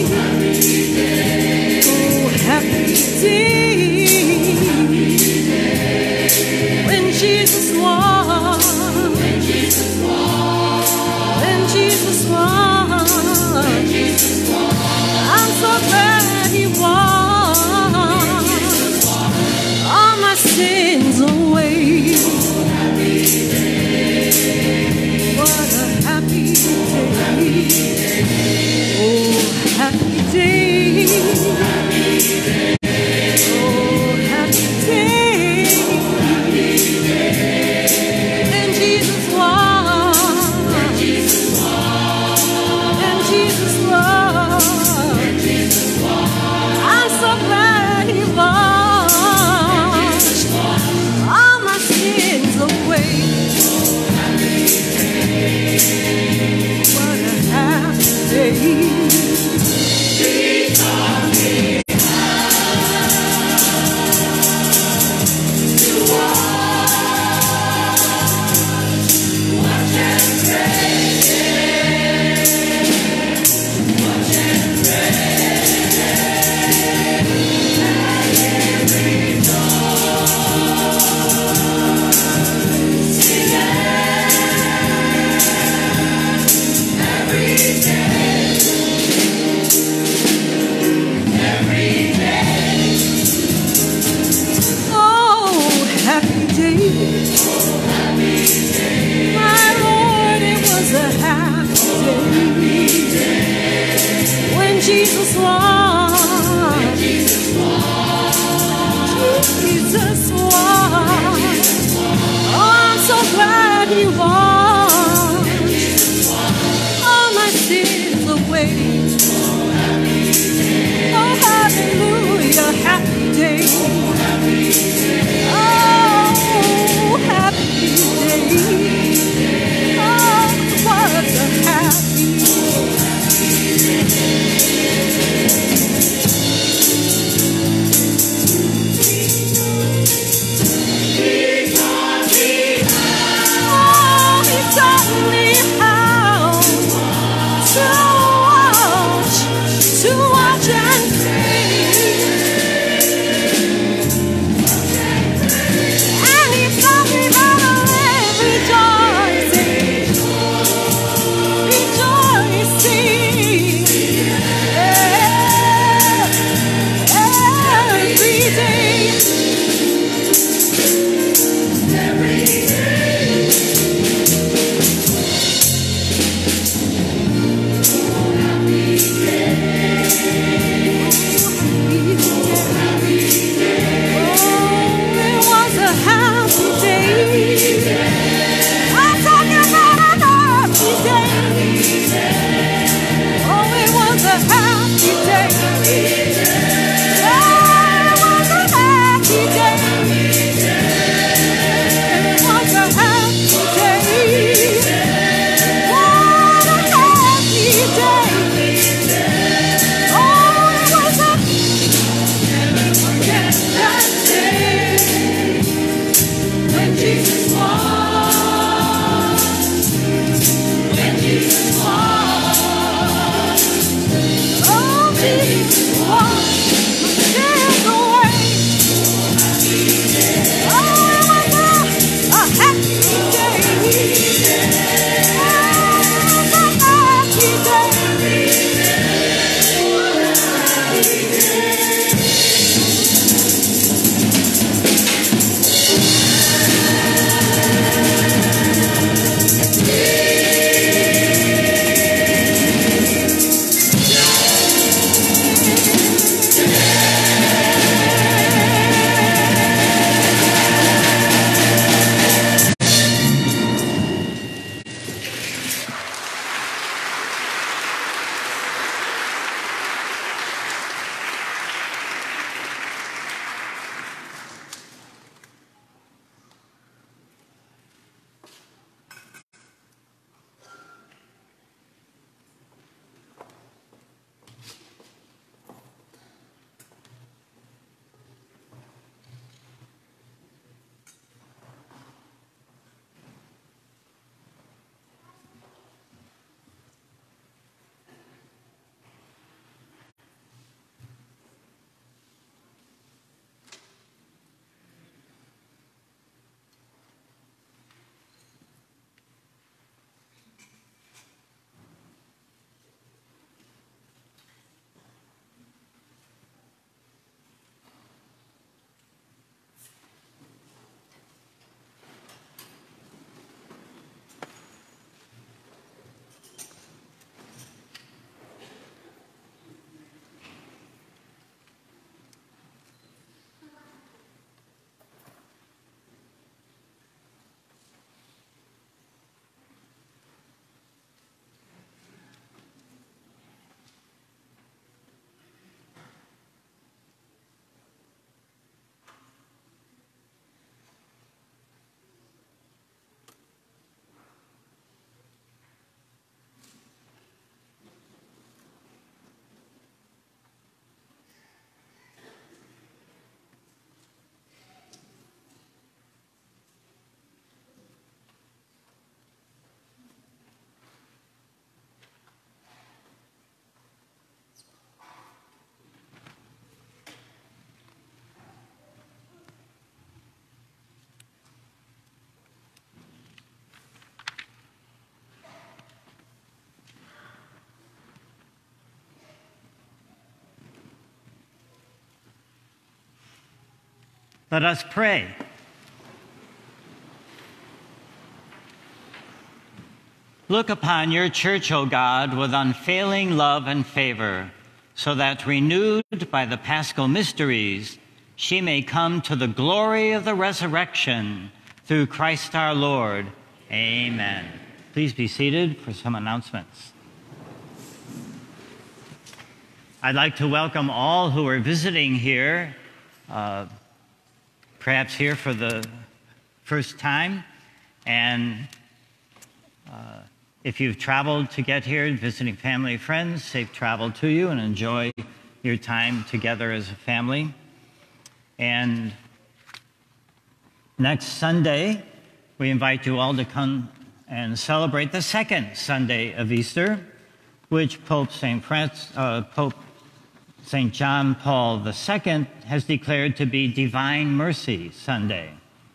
Oh, happy day. When Jesus won. When Jesus won. When Jesus won. When Jesus won. I'm so glad he won. All my sins away. What a happy day. Oh, happy day. Oh, happy day. And Jesus won. And Jesus won. I'm so glad he washed all my sins away. What a happy day. Oh, happy day. My Lord, it was a happy day. When Jesus won. Jesus won. Oh, I'm so glad he won. All my sins away. Oh, hallelujah, happy day. Oh, happy day. Oh, what a happy day. Let us pray. Look upon your church, O God, with unfailing love and favor, so that, renewed by the paschal mysteries, she may come to the glory of the resurrection through Christ our Lord. Amen. Please be seated for some announcements. I'd like to welcome all who are visiting here, perhaps here for the first time, and if you've traveled to get here, visiting family and friends, safe travel to you and enjoy your time together as a family. And next Sunday, we invite you all to come and celebrate the second Sunday of Easter, which Pope St. John Paul II has declared to be Divine Mercy Sunday.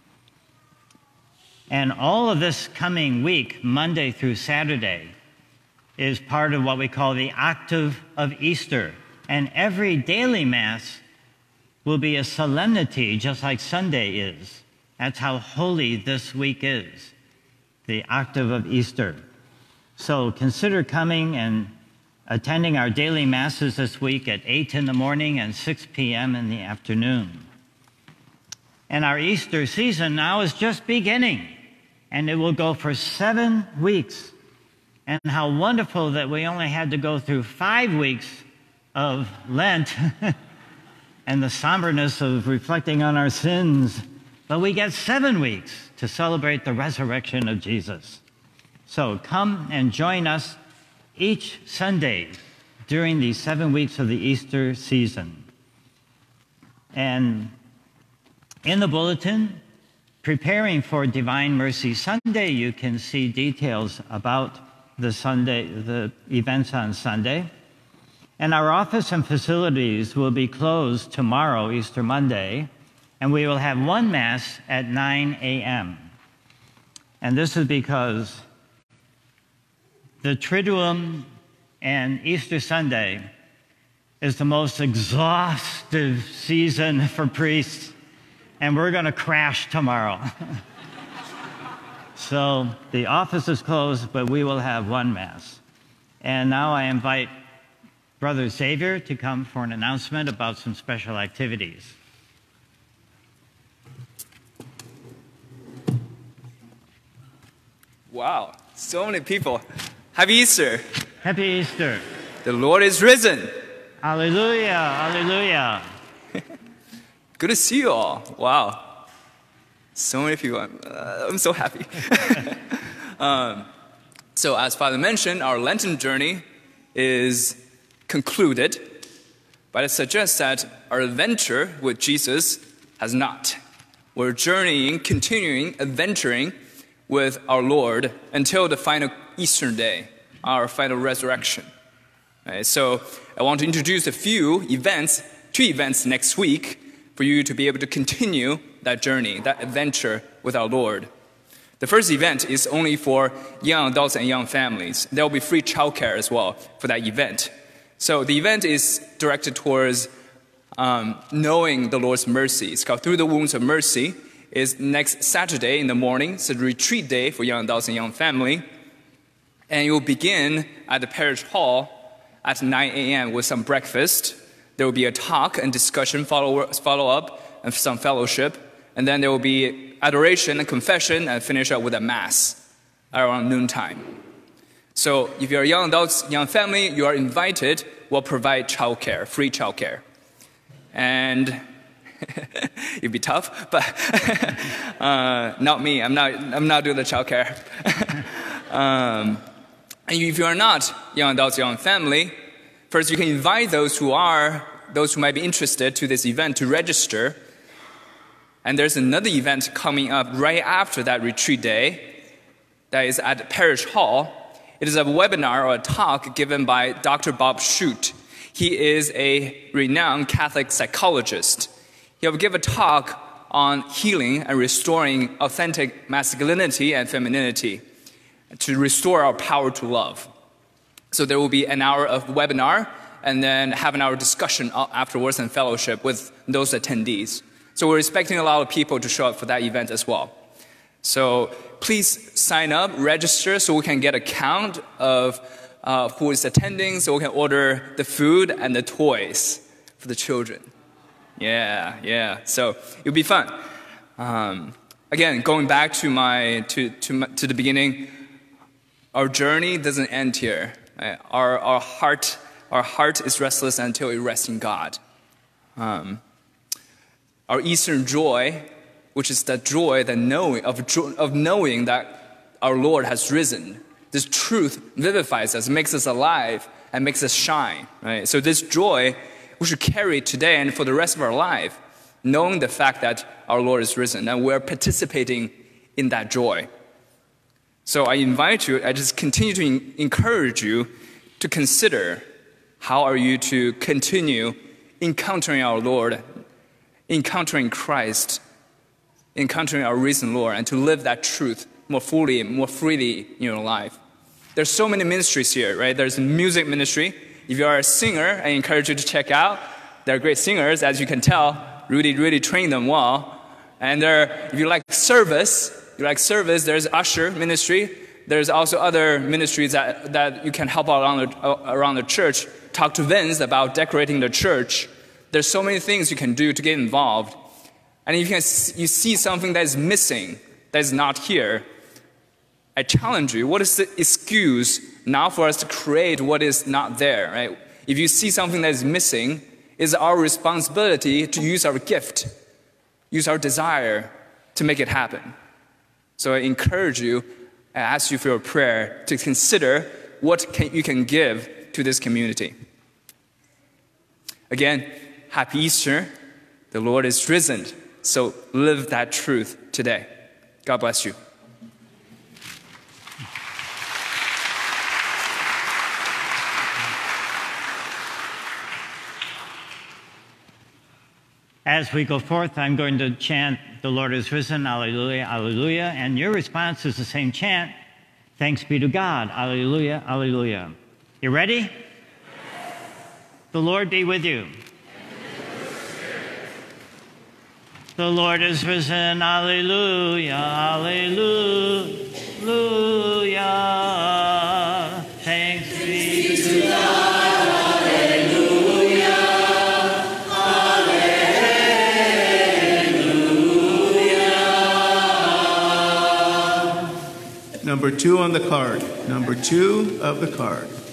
And all of this coming week, Monday through Saturday, is part of what we call the Octave of Easter. And every daily Mass will be a solemnity, just like Sunday is. That's how holy this week is, the Octave of Easter. So consider coming and attending our daily Masses this week at 8 in the morning and 6 p.m. in the afternoon. And our Easter season now is just beginning, and it will go for 7 weeks. And how wonderful that we only had to go through 5 weeks of Lent and the somberness of reflecting on our sins, but we get 7 weeks to celebrate the resurrection of Jesus. So come and join us each Sunday during these 7 weeks of the Easter season. And in the bulletin, preparing for Divine Mercy Sunday, you can see details about the events on Sunday. And our office and facilities will be closed tomorrow, Easter Monday, and we will have one Mass at 9 a.m. And this is because the Triduum and Easter Sunday is the most exhaustive season for priests, and we're going to crash tomorrow. So the office is closed, but we will have one Mass. And now I invite Brother Xavier to come for an announcement about some special activities. Wow, so many people. Happy Easter. Happy Easter. The Lord is risen. Hallelujah, hallelujah. Good to see you all. Wow. So many people. I'm so happy. So as Father mentioned, our Lenten journey is concluded, but it suggests that our adventure with Jesus has not. We're journeying, continuing, adventuring with our Lord until the final Easter day, our final resurrection. Right, so I want to introduce two events next week for you to be able to continue that journey, that adventure with our Lord. The first event is only for young adults and young families. There will be free childcare as well for that event. So the event is directed towards knowing the Lord's mercy. It's called Through the Wounds of Mercy. It's next Saturday in the morning. It's a retreat day for young adults and young family. And it will begin at the parish hall at 9 a.m. with some breakfast. There will be a talk and discussion follow-up and some fellowship. And then there will be adoration and confession and finish up with a Mass around noontime. So if you're young adults, young family, you are invited. We'll provide childcare, free childcare. And it'd be tough, but not me. I'm not doing the childcare. And if you are not young adults, young family, first you can invite those who might be interested to this event to register. And there's another event coming up right after that retreat day that is at Parish Hall. It is a webinar or a talk given by Dr. Bob Schutt. He is a renowned Catholic psychologist. He will give a talk on healing and restoring authentic masculinity and femininity to restore our power to love. So there will be an hour of webinar and then half an hour discussion afterwards and fellowship with those attendees. So we're expecting a lot of people to show up for that event as well. So please sign up, register, so we can get a count of who is attending, so we can order the food and the toys for the children. Yeah. So it'll be fun. Again, going back to the beginning, our journey doesn't end here. Right? Our heart is restless until it rests in God. Our Easter joy, which is the joy of knowing that our Lord has risen. This truth vivifies us, makes us alive, and makes us shine. Right? So this joy we should carry today and for the rest of our life, knowing the fact that our Lord is risen, and we're participating in that joy. So I invite you, I just continue to encourage you to consider how are you to continue encountering our Lord, encountering Christ, encountering our risen Lord, and to live that truth more fully and more freely in your life. There's so many ministries here, right? There's music ministry. If you are a singer, I encourage you to check out. They're great singers, as you can tell. Really trained them well. And if you like service, there's usher ministry. There's also other ministries that you can help out around the church. Talk to Vince about decorating the church. There's so many things you can do to get involved. And if you see something that is missing, that is not here, I challenge you, what is the excuse now for us to create what is not there, right? If you see something that is missing, it's our responsibility to use our gift, use our desire to make it happen. So I encourage you, I ask you for your prayer to consider what you can give to this community. Again, happy Easter. The Lord is risen. So live that truth today. God bless you. As we go forth, I'm going to chant, "The Lord is risen, alleluia, alleluia." And your response is the same chant, "Thanks be to God, alleluia, alleluia." You ready? Yes. The Lord be with you. The Lord is risen, alleluia, alleluia. Thanks be to God. Number 2 on the card. Number 2 of the card.